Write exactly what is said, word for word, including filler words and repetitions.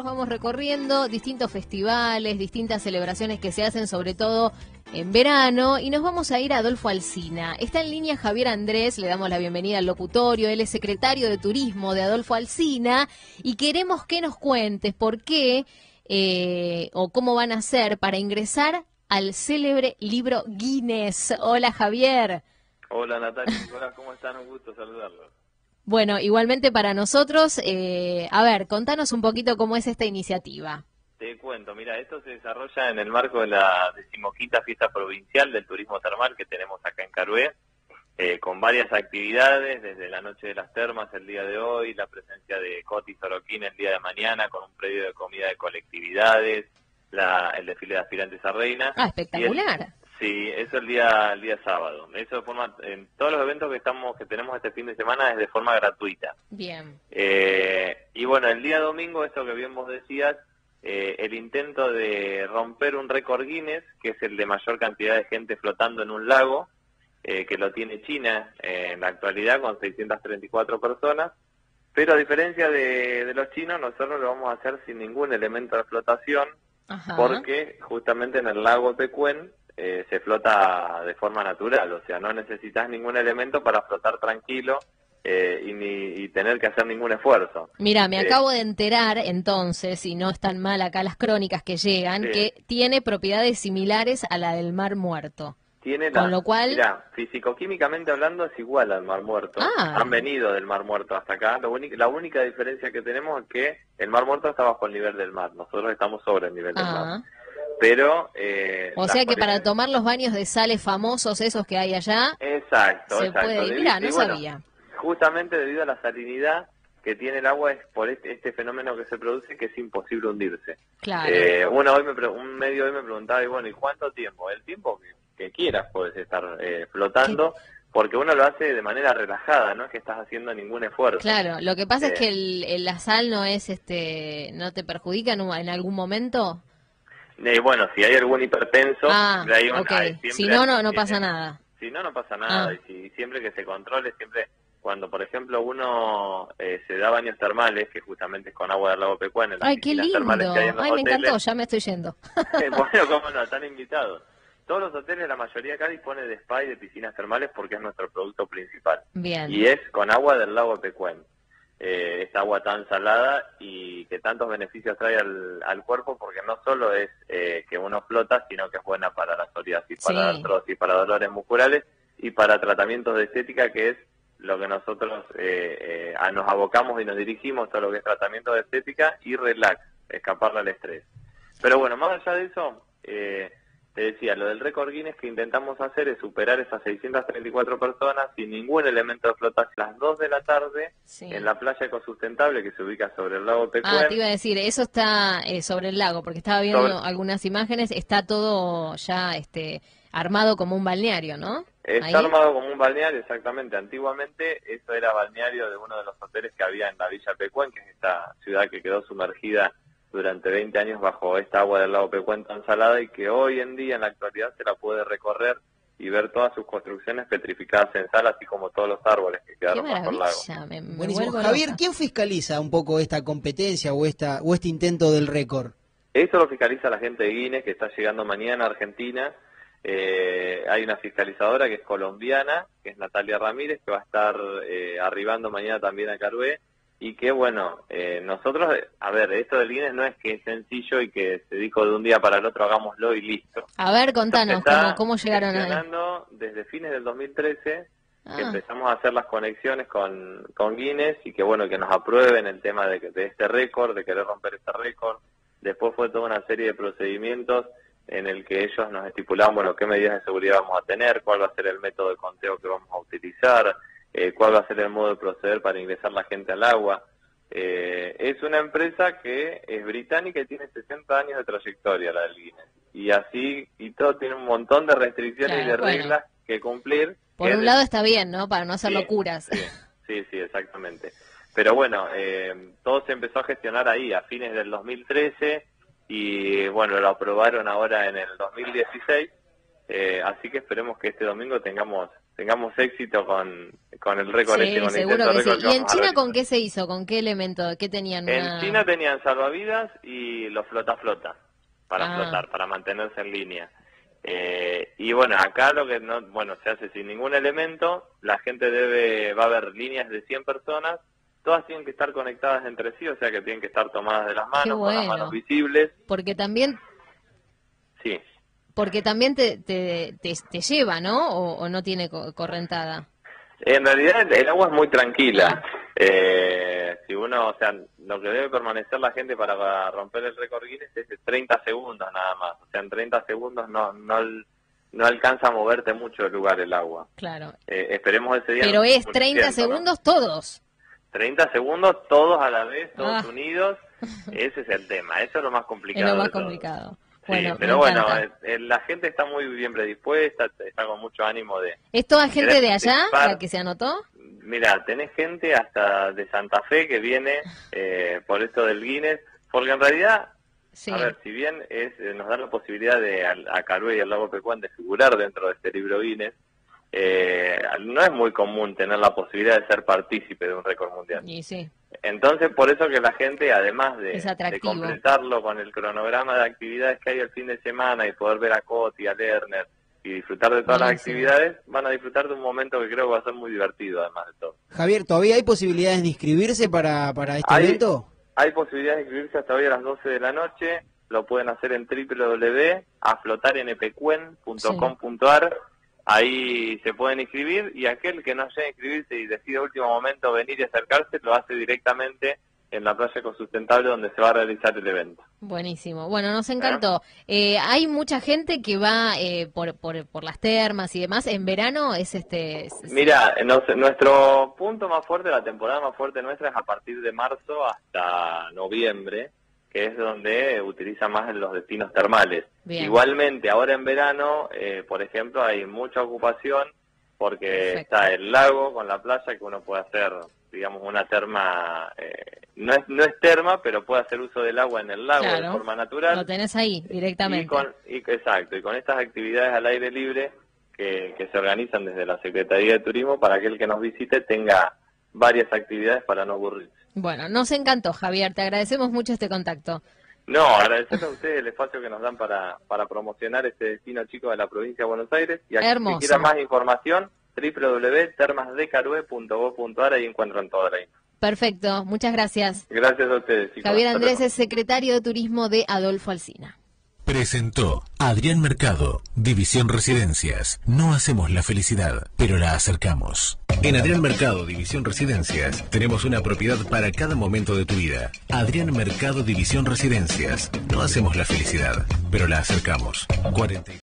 vamos recorriendo distintos festivales, distintas celebraciones que se hacen sobre todo en verano, y nos vamos a ir a Adolfo Alsina. Está en línea Javier Andrés, le damos la bienvenida al locutorio. Él es secretario de Turismo de Adolfo Alsina y queremos que nos cuentes por qué eh, o cómo van a hacer para ingresar al célebre libro Guinness. Hola, Javier. Hola, Natalia. Hola, ¿cómo están? Un gusto saludarlos. Bueno, igualmente para nosotros, eh, a ver, contanos un poquito cómo es esta iniciativa. Te cuento, mira, esto se desarrolla en el marco de la decimoquinta fiesta provincial del turismo termal que tenemos acá en Carué, eh, con varias actividades, desde la noche de las termas el día de hoy, la presencia de Coti Soroquín el día de mañana, con un predio de comida de colectividades, la, el desfile de aspirantes a reina. Ah, espectacular. Sí, eso el día el día sábado. Eso de forma, en todos los eventos que estamos que tenemos este fin de semana es de forma gratuita. Bien. Eh, y bueno, el día domingo, esto que bien vos decías, eh, el intento de romper un récord Guinness, que es el de mayor cantidad de gente flotando en un lago, eh, que lo tiene China eh, en la actualidad con seiscientas treinta y cuatro personas. Pero a diferencia de, de los chinos, nosotros lo vamos a hacer sin ningún elemento de flotación. Ajá. Porque justamente en el lago Pecuén Eh, se flota de forma natural, o sea, no necesitas ningún elemento para flotar tranquilo eh, y, ni, y tener que hacer ningún esfuerzo. Mira, me eh, acabo de enterar entonces, y no están mal acá las crónicas que llegan, sí, que tiene propiedades similares a la del Mar Muerto. Tiene la, Con lo cual... Mira, físico-químicamente hablando es igual al Mar Muerto. Ah. Han venido del Mar Muerto hasta acá. Lo único, la única diferencia que tenemos es que el Mar Muerto está bajo el nivel del mar, nosotros estamos sobre el nivel ah. del mar. Pero eh, o sea que para tomar los baños de sales famosos esos que hay allá, exacto, se exacto. puede ir. Mirá, no bueno, sabía. Justamente debido a la salinidad que tiene el agua, es por este, este fenómeno que se produce, que es imposible hundirse. Claro. Eh, uno hoy me pre un medio hoy me preguntaba, y bueno, ¿y cuánto tiempo? El tiempo que, que quieras puedes estar eh, flotando. ¿Qué? Porque uno lo hace de manera relajada, no es que estás haciendo ningún esfuerzo. Claro, lo que pasa eh, es que el, el, la sal no es, este, no te perjudica en, en algún momento. Eh, bueno, si hay algún hipertenso, ah, hay un, okay. hay, si no, no, no tiene, pasa nada. Si no, no pasa nada. Ah. Y si, siempre que se controle, siempre cuando, por ejemplo, uno eh, se da baños termales, que justamente es con agua del lago Pecuén, en las Ay, qué lindo. termales que hay en los Ay, me hoteles, encantó, ya me estoy yendo. eh, bueno, cómo no, están invitados. Todos los hoteles, la mayoría acá dispone de spa y de piscinas termales porque es nuestro producto principal. Bien. Y es con agua del lago Pecuén. Eh, esta agua tan salada y que tantos beneficios trae al, al cuerpo, porque no solo es eh, que uno flota, sino que es buena para la psoriasis, sí, para artrosis, para dolores musculares y para tratamientos de estética, que es lo que nosotros eh, eh, nos abocamos y nos dirigimos, todo lo que es tratamiento de estética y relax, escaparle al estrés. Pero bueno, más allá de eso, eh, te decía, lo del récord Guinness que intentamos hacer es superar esas seiscientas treinta y cuatro personas sin ningún elemento de flotación a las dos de la tarde, sí, en la playa ecosustentable que se ubica sobre el lago Pecuén. Ah, te iba a decir, eso está eh, sobre el lago, porque estaba viendo sobre... algunas imágenes, está todo ya este armado como un balneario, ¿no? Está ¿ahí? Armado como un balneario, exactamente. Antiguamente eso era balneario de uno de los hoteles que había en la Villa Pecuén, que es esta ciudad que quedó sumergida durante veinte años bajo esta agua del lago Pecuén tan salada, y que hoy en día en la actualidad se la puede recorrer y ver todas sus construcciones petrificadas en sal, así como todos los árboles que quedaron bajo el lago. Me, me Buenísimo. Javier, loca. ¿Quién fiscaliza un poco esta competencia o esta o este intento del récord? Esto lo fiscaliza la gente de Guinness, que está llegando mañana a Argentina. Eh, hay una fiscalizadora que es colombiana, que es Natalia Ramírez, que va a estar eh, arribando mañana también a Carué. Y que bueno, eh, nosotros, a ver, esto del Guinness no es que es sencillo y que se dijo de un día para el otro hagámoslo y listo. A ver, contanos, ¿cómo, cómo llegaron ahí? Desde fines del dos mil trece, ah. que empezamos a hacer las conexiones con, con Guinness y que bueno, que nos aprueben el tema de, de este récord, de querer romper este récord. Después fue toda una serie de procedimientos en el que ellos nos estipulaban, bueno, qué medidas de seguridad vamos a tener, cuál va a ser el método de conteo que vamos a utilizar, Eh, cuál va a ser el modo de proceder para ingresar la gente al agua. Eh, es una empresa que es británica y tiene sesenta años de trayectoria, la del Guinness. Y así, y todo tiene un montón de restricciones claro, y de bueno. reglas que cumplir. Por que un es... lado está bien, ¿no? Para no hacer sí, locuras. Sí, sí, sí, exactamente. Pero bueno, eh, todo se empezó a gestionar ahí, a fines del dos mil trece, y bueno, lo aprobaron ahora en el dos mil dieciséis. Eh, así que esperemos que este domingo tengamos tengamos éxito con, con el récord Sí, este, con el seguro intento que sí. récord que ¿Y en vamos a China realizar. con qué se hizo? ¿Con qué elemento? ¿Qué tenían? En Una... China tenían salvavidas y los flota-flota para Ah. flotar, para mantenerse en línea. Eh, y bueno, acá lo que no, bueno, se hace sin ningún elemento, la gente debe, va a haber líneas de cien personas, todas tienen que estar conectadas entre sí, o sea que tienen que estar tomadas de las manos, Qué con las bueno. manos visibles. Porque también, Sí. porque también te, te, te, te lleva, ¿no? O, o no tiene co- correntada. En realidad el agua es muy tranquila. Eh, si uno, o sea, lo que debe permanecer la gente para, para romper el récord Guinness es de treinta segundos nada más. O sea, en treinta segundos no no no alcanza a moverte mucho del lugar el agua. Claro. Eh, esperemos ese día. Pero no es esté treinta oscureciendo, ¿no? segundos todos. treinta segundos todos a la vez, todos Ah. unidos. Ese es el tema. Eso es lo más complicado. Es lo más de todo. complicado. Sí, Bueno, pero me bueno, encanta. eh, eh, la gente está muy bien predispuesta, está con mucho ánimo de... ¿Es toda gente ¿Querés de allá participar? la que se anotó? Mira, tenés gente hasta de Santa Fe que viene eh, por esto del Guinness, porque en realidad, Sí. a ver, si bien es, eh, nos da la posibilidad de al- a Carué y al Lago Pecuán de figurar dentro de este libro Guinness, eh, no es muy común tener la posibilidad de ser partícipe de un récord mundial. Y sí. Entonces, por eso que la gente, además de, Es de atractivo. completarlo con el cronograma de actividades que hay el fin de semana y poder ver a Coti, a Lerner y disfrutar de todas las Buenísimo. actividades, van a disfrutar de un momento que creo que va a ser muy divertido, además de todo. Javier, ¿todavía hay posibilidades de inscribirse para, para este Hay- evento? Hay posibilidades de inscribirse hasta hoy a las doce de la noche, lo pueden hacer en doble u doble u doble u punto a flotar n p cuen punto com punto a r. Ahí se pueden inscribir y aquel que no llegue a inscribirse y decide a último momento venir y acercarse, lo hace directamente en la playa ecosustentable donde se va a realizar el evento. Buenísimo. Bueno, nos encantó. Eh, hay mucha gente que va eh, por, por, por las termas y demás. En verano es este... es- Mira, nos- nuestro punto más fuerte, la temporada más fuerte nuestra es a partir de marzo hasta noviembre, que es donde utiliza más en los destinos termales. Bien. Igualmente, ahora en verano, eh, por ejemplo, hay mucha ocupación porque Perfecto. está el lago con la playa que uno puede hacer, digamos, una terma, eh, no es no es terma, pero puede hacer uso del agua en el lago de Claro. forma natural. Lo tenés ahí directamente. Y con, y, exacto, y con estas actividades al aire libre que, que se organizan desde la Secretaría de Turismo para que el que nos visite tenga varias actividades para no aburrirse. Bueno, nos encantó, Javier. Te agradecemos mucho este contacto. No, agradecerles a ustedes el espacio que nos dan para, para promocionar este destino chico de la provincia de Buenos Aires. Y aquí, Hermoso. si quieren más información, doble u doble u doble u punto termas de carué punto gob punto a r, ahí encuentran toda la info. Perfecto. Muchas gracias. Gracias a ustedes, chicos. Javier Hasta Andrés luego. es secretario de Turismo de Adolfo Alsina. Presentó Adrián Mercado, División Residencias. No hacemos la felicidad, pero la acercamos. En Adrián Mercado, División Residencias, tenemos una propiedad para cada momento de tu vida. Adrián Mercado, División Residencias. No hacemos la felicidad, pero la acercamos. cuarenta